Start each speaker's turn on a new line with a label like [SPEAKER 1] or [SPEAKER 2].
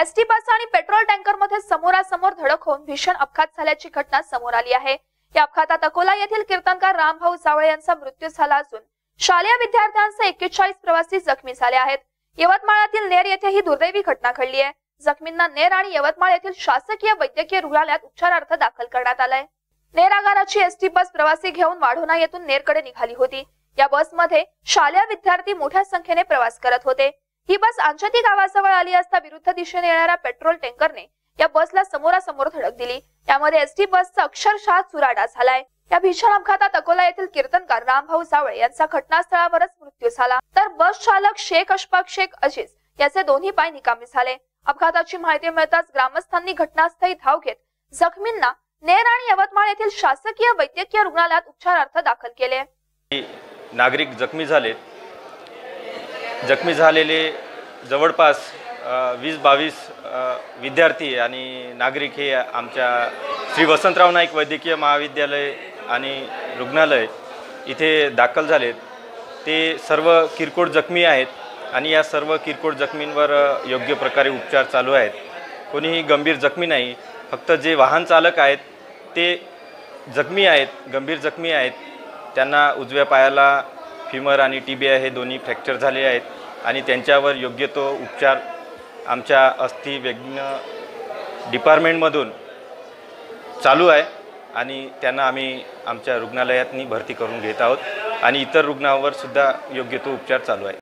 [SPEAKER 1] ST bus आणि petrol tanker मध्ये समोरासमोर धडक होऊन भीषण अपघात झाल्याची घटना समोर आली आहे। या अपघातात अकोला येथील कीर्तनकार रामभाऊ सावळे यांचा मृत्यू झाला असून शालेय विद्यार्थ्यांसह 41 प्रवासी जखमी झाले आहेत। यवतमाळातील नेर येथे ही दुर्दैवी घटना घडली आहे। जखमींना नेर आणि यवतमाळ येथील शासकीय वैद्यकीय रुग्णालयात उपचारार्थ दाखल करण्यात आलंय। नेर आगाराची एसटी बस प्रवासी घेऊन वाढोणा येथून नेरकडे निघाली होती। या बसमध्ये शालेय विद्यार्थी मोठ्या संख्येने प्रवास करत होते। ही बस अंजती गावाजवळ आली असता विरुद्ध दिशेने येणाऱ्या पेट्रोल टँकरने या बसला समोरासमोर धडक दिली। यामध्ये एसटी बसचा अक्षरशः चुराडा झालाय। या भीषण अपघातात अकोला येथील कीर्तनकार रामभाऊ सावळे यांचा घटनास्थळावरच मृत्यू झाला, तर बस चालक शेख अशफाक शेख अजीज याचे दोन्ही पाय निकामी झाले। अपघाताची माहिती मिळताच ग्रामस्थांनी घटनास्थळी धाव घेत जखमींना नेर आणि यवतमाळ येथील शासकीय वैद्यकीय रुग्णालयात उपचारार्थ दाखल केले।
[SPEAKER 2] नागरिक जखमी झालेले जवळपास 20-22 विद्यार्थी आणि नागरिक हे आमच्या श्री वसंतराव नाईक वैद्यकीय महाविद्यालय आणि रुग्णालय इथे दाखल झालेत। ते सर्व किरकोळ जखमी आहेत आणि या सर्व किरकोळ जखमींवर योग्य प्रकारे उपचार चालू आहेत। कोणीही गंभीर जखमी नाही, फक्त जे वाहन चालक आहेत ते जखमी आहेत, गंभीर जखमी आहेत। त्यांना उजव्या पायाला फिमर आणि टिबिया हे दोन्ही फ्रॅक्चर झाले आहेत आणि त्यांच्यावर योग्य तो उपचार आमच्या अस्थिविज्ञ डिपार्टमेंटमधून चालू आहे आणि त्यांना आम्ही आमच्या रुग्णालयातनी भरती करून घेत आहोत आणि इतर रुग्णांवर सुद्धा योग्य तो उपचार चालू आहे।